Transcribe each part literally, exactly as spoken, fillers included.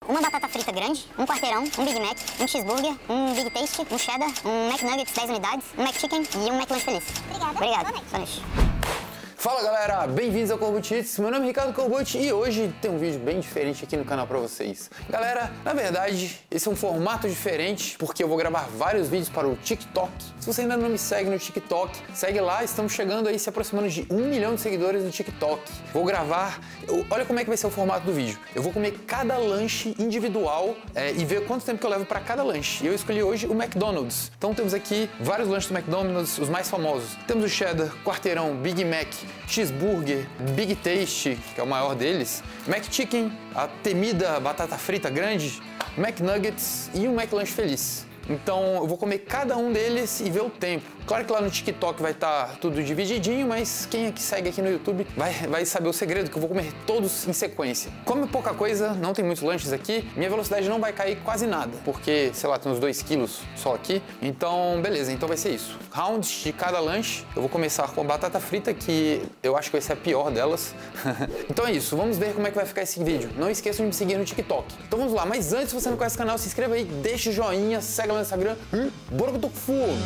uma batata frita grande, um quarteirão, um Big Mac, um cheeseburger, um Big Taste, um cheddar, um McNuggets dez unidades, um McChicken e um McLanche Feliz. Obrigada. Obrigado. Sonush. Fala galera, bem-vindos ao Corbucci Eats. Meu nome é Ricardo Corbucci e hoje tem um vídeo bem diferente aqui no canal pra vocês. Galera, na verdade, esse é um formato diferente porque eu vou gravar vários vídeos para o TikTok. Se você ainda não me segue no TikTok, segue lá, estamos chegando aí, se aproximando de um milhão de seguidores no TikTok. Vou gravar, eu, olha como é que vai ser o formato do vídeo. Eu vou comer cada lanche individual é, e ver quanto tempo que eu levo para cada lanche. E eu escolhi hoje o McDonald's. Então temos aqui vários lanches do McDonald's, os mais famosos. Temos o cheddar, quarteirão, Big Mac, cheeseburger, Big Taste, que é o maior deles, McChicken, a temida batata frita grande, McNuggets e um McLanche Feliz. Então eu vou comer cada um deles e ver o tempo. Claro que lá no TikTok vai estar tudo divididinho, mas quem é que segue aqui no YouTube vai, vai saber o segredo, que eu vou comer todos em sequência. Como pouca coisa, não tem muitos lanches aqui, minha velocidade não vai cair quase nada, porque, sei lá, tem uns dois quilos só aqui. Então, beleza, então vai ser isso. Rounds de cada lanche. Eu vou começar com a batata frita, que eu acho que vai ser a pior delas. Então é isso, vamos ver como é que vai ficar esse vídeo. Não esqueçam de me seguir no TikTok. Então vamos lá, mas antes, se você não conhece o canal, se inscreva aí, deixa o joinha, segue lá no Instagram e bora que eu tô com fome!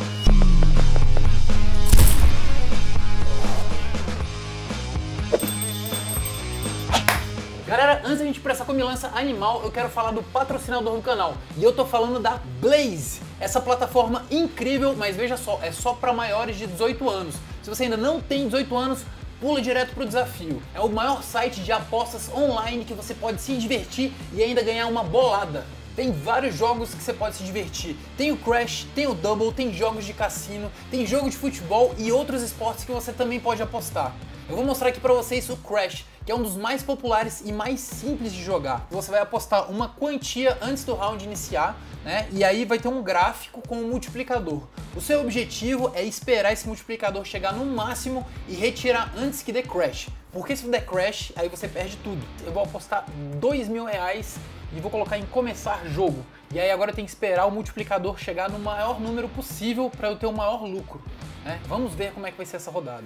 Galera, antes da gente ir pra essa comilança animal, eu quero falar do patrocinador do canal. E eu tô falando da Blaze. Essa plataforma incrível, mas veja só, é só para maiores de dezoito anos. Se você ainda não tem dezoito anos, pula direto pro desafio. É o maior site de apostas online que você pode se divertir e ainda ganhar uma bolada. Tem vários jogos que você pode se divertir. Tem o Crash, tem o Double, tem jogos de cassino, tem jogo de futebol e outros esportes que você também pode apostar. Eu vou mostrar aqui pra vocês o Crash, que é um dos mais populares e mais simples de jogar. Você vai apostar uma quantia antes do round iniciar, né? E aí vai ter um gráfico com um multiplicador. O seu objetivo é esperar esse multiplicador chegar no máximo e retirar antes que dê Crash. Porque se der Crash, aí você perde tudo. Eu vou apostar dois mil reais e vou colocar em começar jogo. E aí agora tem que esperar o multiplicador chegar no maior número possível para eu ter o maior lucro, né? Vamos ver como é que vai ser essa rodada.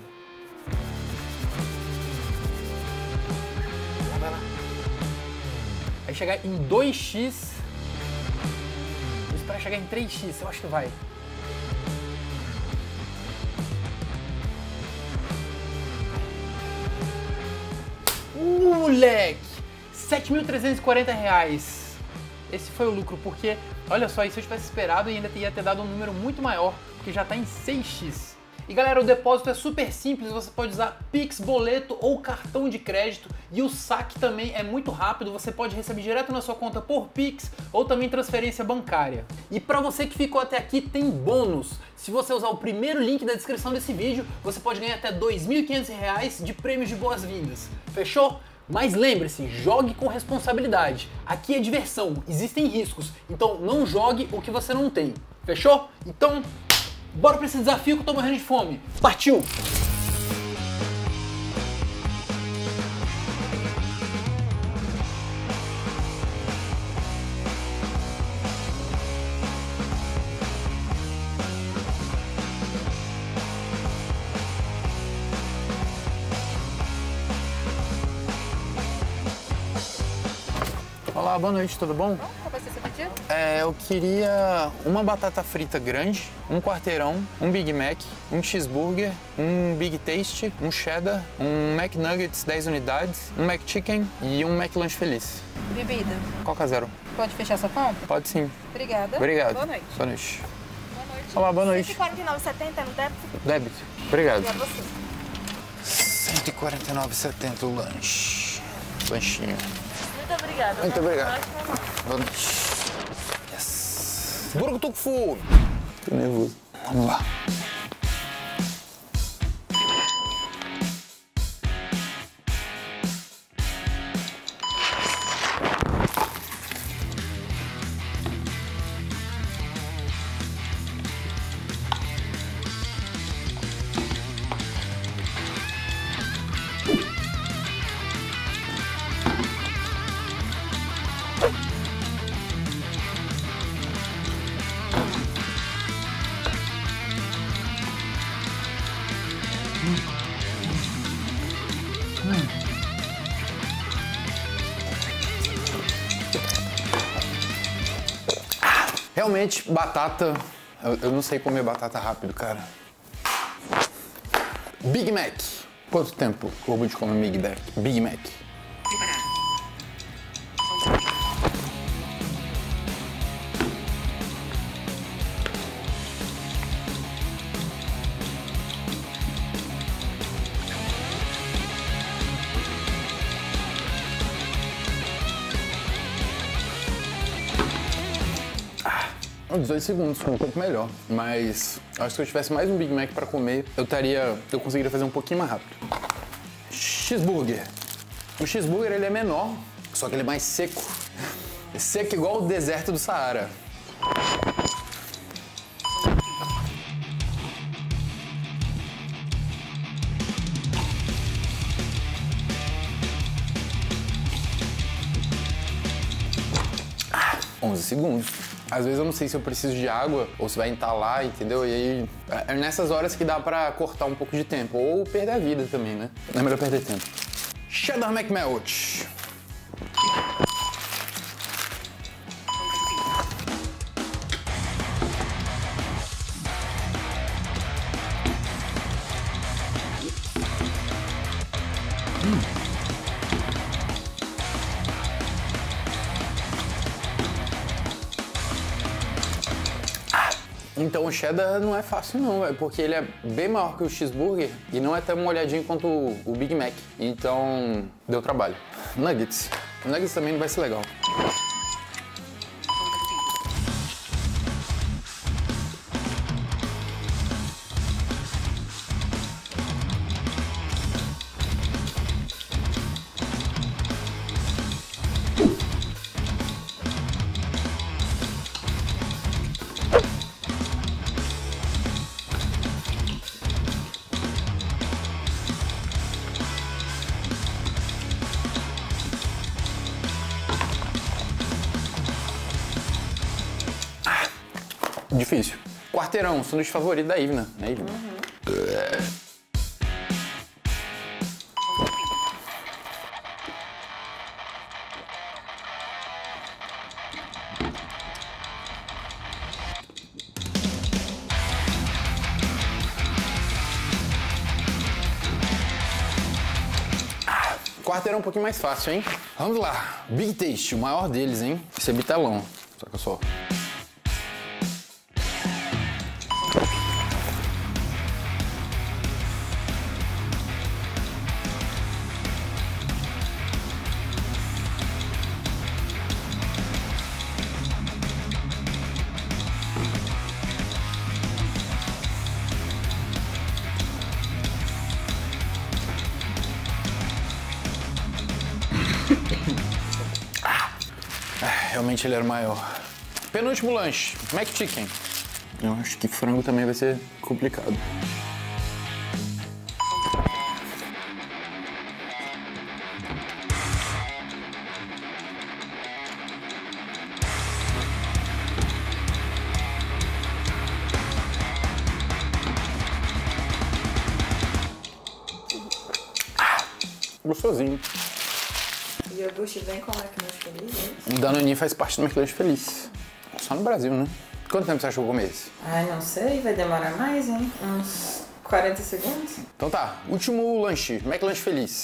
Vai chegar em dois x. Vou esperar chegar em três x, eu acho que vai. Uh, moleque! sete mil trezentos e quarenta reais. Esse foi o lucro, porque, olha só, se eu tivesse esperado, eu ainda ia ter dado um número muito maior, porque já está em seis x. E galera, o depósito é super simples, você pode usar Pix, boleto ou cartão de crédito. E o saque também é muito rápido, você pode receber direto na sua conta por Pix ou também transferência bancária. E para você que ficou até aqui, tem bônus. Se você usar o primeiro link da descrição desse vídeo, você pode ganhar até dois mil e quinhentos reais de prêmios de boas-vindas. Fechou? Mas lembre-se, jogue com responsabilidade. Aqui é diversão, existem riscos, então não jogue o que você não tem. Fechou? Então, bora pra esse desafio que eu tô morrendo de fome. Partiu! Olá, boa noite, tudo bom? Qual vai ser seu pedido? É, eu queria uma batata frita grande, um quarteirão, um Big Mac, um cheeseburger, um Big Taste, um cheddar, um McNuggets dez unidades, um McChicken e um McLanche Feliz. Bebida. Coca zero. Pode fechar sua compra? Pode sim. Obrigada. Obrigado. Boa noite. Boa noite. Boa noite. Olá, boa noite. cento e quarenta e nove reais e setenta centavos no débito? Débito. Obrigado. E a você? cento e quarenta e nove reais e setenta centavos o lanche. Lanchinho. Muito obrigada. Muito né? obrigado. Ótima noite. Boa noite. Yes. Bora que eu tô com fome. Tô nervoso. Vamos lá. Realmente, batata... Eu, eu não sei comer batata rápido, cara. Big Mac. Quanto tempo o Corbucci come Big Mac? Big Mac. dezoito segundos, foi um pouco melhor, mas acho que se eu tivesse mais um Big Mac pra comer, eu estaria, eu conseguiria fazer um pouquinho mais rápido. Cheeseburger. O cheeseburger ele é menor, só que ele é mais seco. É seco igual o deserto do Saara. onze segundos. Às vezes eu não sei se eu preciso de água ou se vai entalar, entendeu? E aí é nessas horas que dá pra cortar um pouco de tempo. Ou perder a vida também, né? Não é melhor perder tempo. Cheddar McMelt. Hum. Então o cheddar não é fácil não, véio, porque ele é bem maior que o cheeseburger e não é tão molhadinho quanto o, o Big Mac. Então deu trabalho. Nuggets. Nuggets também não vai ser legal. Difícil. Quarteirão, sanduíche favorito da Ivna, né, Ivna? Uhum. Quarteirão é um pouquinho mais fácil, hein? Vamos lá. Big Taste, o maior deles, hein? Esse é bitelão. Saca só. Realmente ele era maior. Penúltimo lanche, McChicken. Eu acho que frango também vai ser complicado. Gostosinho. O iogurte vem com o McLanche Feliz, hein? O Danoninho faz parte do McLanche Feliz. Só no Brasil, né? Quanto tempo você achou que eu comer esse? Ai, não sei. Vai demorar mais, hein? Uns quarenta segundos. Então tá. Último lanche. McLanche Feliz.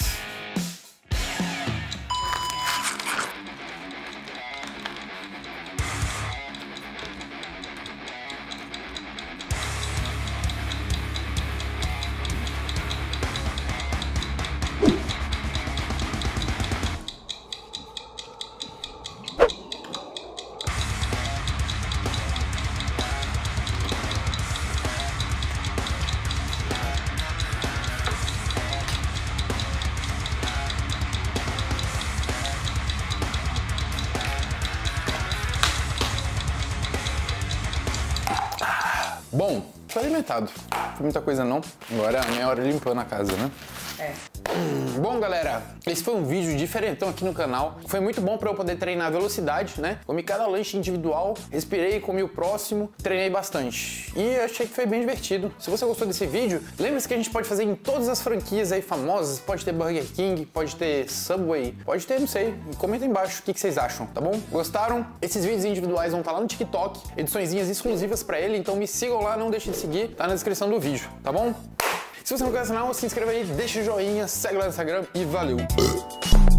Bom, tô alimentado. Não foi muita coisa não. Agora é a minha hora limpando a casa, né? É. Bom, galera, esse foi um vídeo diferentão aqui no canal. Foi muito bom para eu poder treinar a velocidade, né? Comi cada lanche individual, respirei, comi o próximo, treinei bastante. E achei que foi bem divertido. Se você gostou desse vídeo, lembre-se que a gente pode fazer em todas as franquias aí famosas. Pode ter Burger King, pode ter Subway, pode ter, não sei. Comenta aí embaixo o que vocês acham, tá bom? Gostaram? Esses vídeos individuais vão estar lá no TikTok, ediçõezinhas exclusivas para ele, então me sigam lá, não deixe de seguir, tá na descrição do vídeo, tá bom? Se você não conhece o canal, se inscreva aí, deixa o joinha, segue lá no Instagram e valeu!